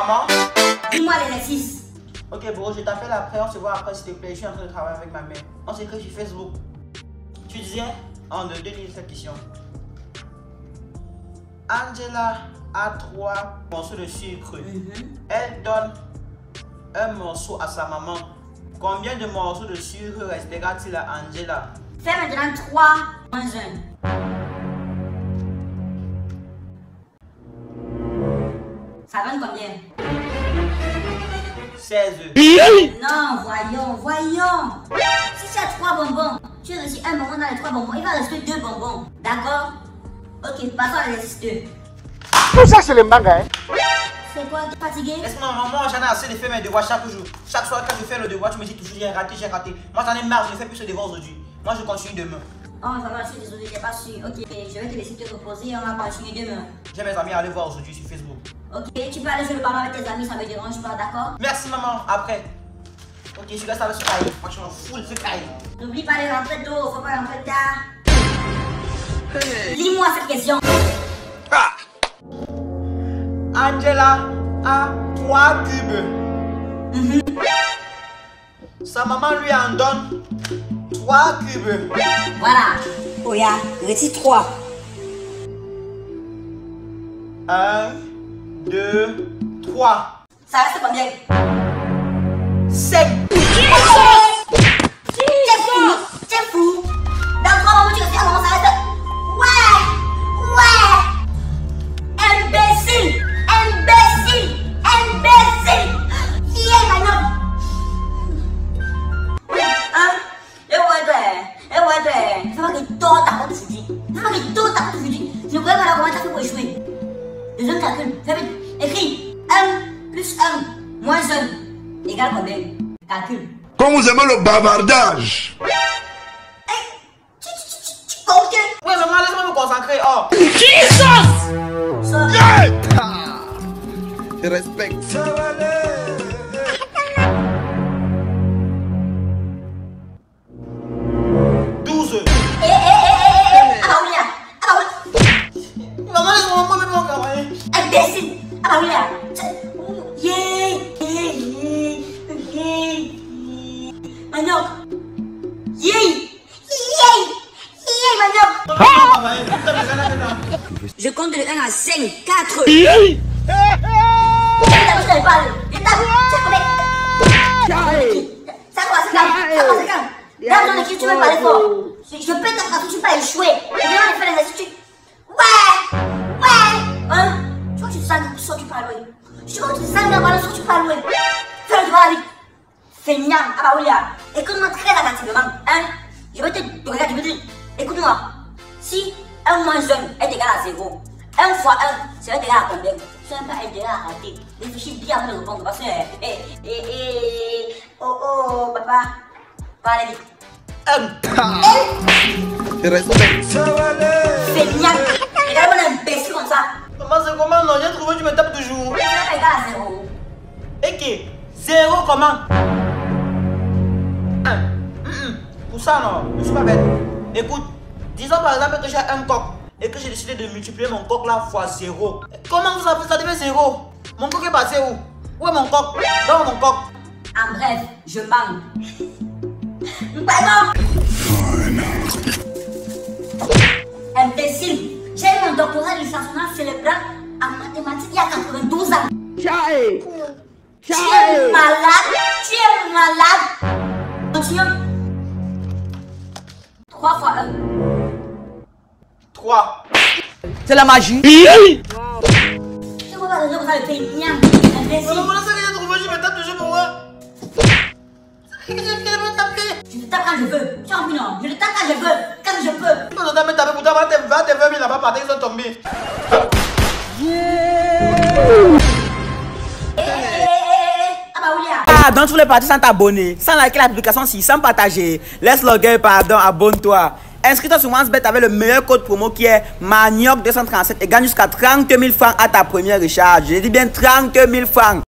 Maman? Dis-moi l'exercice. Ok, bro, je t'appelle après, on se voit après, s'il te plaît. Je suis en train de travailler avec ma mère. On s'écrit sur Facebook. Tu disais? En deux livres cette question. Angela a 3 morceaux de sucre. Elle donne un morceau à sa maman. Combien de morceaux de sucre restera-t-il à Angela? Fais maintenant 3 moins 1. Ça donne combien? 16. Non, voyons. Si tu as 3 bonbons, tu réussis un bonbon dans les 3 bonbons, il va rester 2 bonbons. D'accord? Ok, passons à l'exercice 2. Tout ça, c'est le manga, hein? C'est quoi? Tu es fatigué? Laisse-moi, maman, j'en ai assez de faire mes devoirs chaque jour. Chaque soir, quand je fais le devoir, tu me dis toujours j'ai raté. Moi, j'en ai marre, je ne fais plus ce devoir aujourd'hui. Moi, je continue demain. Oh, ça va, je suis désolé, j'ai pas su. Ok, je vais te laisser te reposer et on va continuer demain. J'ai mes amis à aller voir aujourd'hui sur Facebook. Ok, tu peux aller jouer le ballon avec tes amis, ça me dérange pas, d'accord? Merci, maman, après. Ok, je reste avec ce cahier. Moi, je m'en fous de ce cahier. N'oublie pas de rentrer tôt, faut pas rentrer tard. Lis-moi cette question. Angela a 3 cubes. Sa maman lui en donne 3 cubes. Voilà. Oya, retire 3. 1, 2, 3. Ça reste combien? 5. T'es fou. Dans 3 moments, tu restes à un moment, ça reste. Ouais. Imbécile. Yeah, maintenant. Hein? Et ouais, fais pas que toi ta honte aujourd'hui. Je ne connais pas comment tu as fait pour échouer. Deuxième calcul, fais vite. Écris 1 plus 1 moins 1 égale combien? Calcul. Comme vous aimez le bavardage. Tu comptes? Oui, maman, laisse-moi me concentrer. Oh. Jesus! Je respecte. 12. Maman, laisse-moi me concentrer. Imbécile! Manioc! Je compte de 1 à 5, 4. Tu veux parler fort. Je pète ta façon, tu vas échouer. Je viens de faire les astuces. Ouais. Hein? Tu vois que tu te sens que tu pas loin. Je vois que tu te sens que tu pas loin. Fais le devoir vite. Feignant, écoute-moi très attentivement. Hein? Je vais te regarder, je vais te dire. Écoute-moi. Si 1 moins 1 est égal à 0, 1 fois 1 serait égal à combien? Ce n'est pas égal à rater. Réfléchis bien avant de répondre parce que. Oh, papa. Parlez vite. Je respecte. Feignant. Regarde-moi l'imbécile comme ça. Maman, c'est comment? Non, j'ai trouvé que tu me tapes toujours. Ce n'est pas égal à 0. Et qui? 0 comment? Pour ça, non, je suis pas bête. Écoute, disons par exemple que j'ai un coq et que j'ai décidé de multiplier mon coq là fois 0. Comment vous appelez ça devient 0? Mon coq est passé où? Où est mon coq? Dans mon coq. En bref, je manque. Pardon! Imbécile! J'ai eu mon doctorat de licenciement cérébral en mathématiques il y a 92 ans. Tu es malade! Continuons. 3 fois 1. 3. C'est la magie. Je vois pas le jeu comme ça, le pays niam. Imbécile! Maman, c'est que j'ai trouvé, je me tape toujours pour moi. Je te tape quand je veux. Tu as envie, non? Je te tape quand je veux. Quand je peux. Tu m'as tapé pour t'avoir tes 20 000 là-bas par terre, ils sont tombés. Dans tous les parties sans t'abonner, sans liker la publication, sans partager. Laisse le gars, pardon, abonne-toi. Inscris-toi sur OneSBet avec le meilleur code promo qui est Manioc237 et gagne jusqu'à 30 000 francs à ta première recharge. Je dis bien 30 000 francs.